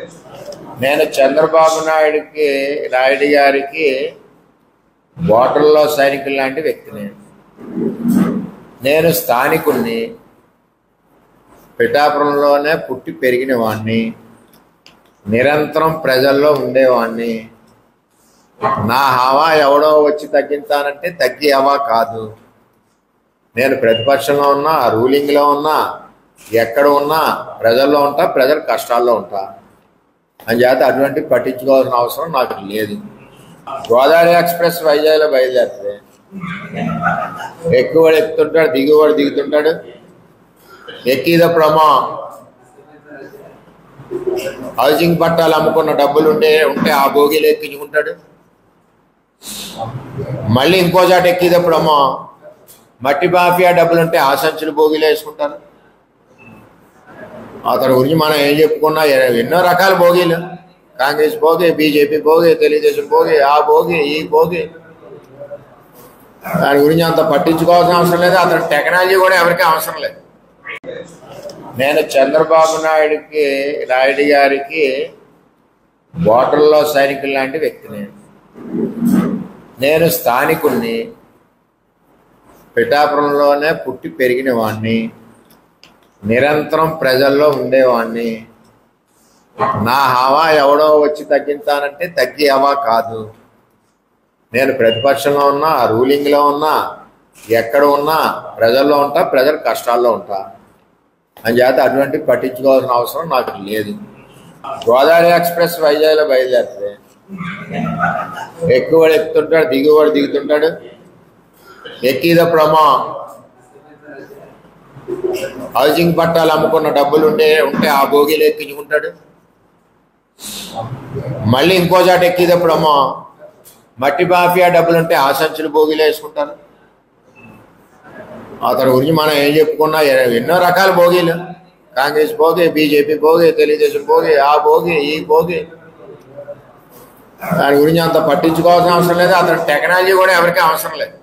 నేను చంద్రబాబు నాయుడు గారికి ఓటర్లో సైనికులు లాంటి వ్యక్తిని. నేను స్థానికుణ్ణి, పిఠాపురంలోనే పుట్టి పెరిగిన వాడిని, నిరంతరం ప్రజల్లో ఉండేవాడిని. నా హవా ఎవడో వచ్చి తగ్గించానంటే తగ్గి హవా కాదు. నేను ప్రతిపక్షంలో ఉన్నా, రూలింగ్లో ఉన్నా, ఎక్కడ ఉన్నా ప్రజల్లో ఉంటా, ప్రజల కష్టాల్లో ఉంటా. అంచేత అటువంటి పట్టించుకోవాల్సిన అవసరం నాకు లేదు. గోదావరి ఎక్స్ప్రెస్ వైజాగ్లో బయలుదేరితే ఎక్కువడు ఎక్కుతుంటాడు, దిగువాడు దిగుతుంటాడు. ఎక్కిదప్పుడమ్మా హౌసింగ్ పట్టాలు అమ్ముకున్న డబ్బులు ఉంటే ఆ భోగిలు ఎక్కించుకుంటాడు. మళ్ళీ ఇంకో చాట ఎక్కిదప్పుడమ్మా మట్టి మాఫియా డబ్బులు ఉంటే ఆ సంచులు భోగిలు వేసుకుంటారు. అతని గురించి మనం ఏం చెప్పుకున్నా ఎన్నో రకాల భోగిలు, కాంగ్రెస్ భోగి, బీజేపీ భోగి, తెలుగుదేశం భోగి, ఆ భోగి, ఈ భోగి. దాని గురించి అంత పట్టించుకోవాల్సిన అవసరం లేదు. అతని టెక్నాలజీ కూడా ఎవరికీ అవసరం లేదు. నేను చంద్రబాబు నాయుడు గారికి ఓటర్లో సైనికులు లాంటి వ్యక్తిని. నేను స్థానికుణ్ణి, పిఠాపురంలోనే పుట్టి పెరిగిన వాడిని, నిరంతరం ప్రజల్లో ఉండేవాడిని. నా హవా ఎవడో వచ్చి తగ్గించానంటే తగ్గి హవా కాదు. నేను ప్రతిపక్షంలో ఉన్నా, రూలింగ్లో ఉన్నా, ఎక్కడ ఉన్నా ప్రజల్లో ఉంటా, ప్రజల కష్టాల్లో ఉంటా. అంచేత అటువంటి పట్టించుకోవాల్సిన అవసరం నాకు లేదు. గోదావరి ఎక్స్ప్రెస్ వైజాగ్లో బయలుదేరితే ఎక్కువడు ఎక్కుతుంటాడు, దిగువాడు దిగుతుంటాడు. ఎక్కిదప్పుడమ్మా హౌసింగ్ పట్టాలు అమ్ముకున్న డబ్బులు ఉంటే ఆ భోగిలు ఎక్కించుకుంటాడు. మళ్ళీ ఇంకో చాట ఎక్కిదప్పుడమ్మా మట్టి మాఫియా డబ్బులు ఉంటే ఆ సంచులు భోగిలు వేసుకుంటారు. అతని గురించి మనం ఏం చెప్పుకున్నా ఎన్నో రకాల భోగిలు, కాంగ్రెస్ భోగి, బీజేపీ భోగి, తెలుగుదేశం భోగి, ఆ భోగి, ఈ భోగి. దాని గురించి అంత పట్టించుకోవాల్సిన అవసరం లేదు. అతని టెక్నాలజీ కూడా ఎవరికీ అవసరం లేదు.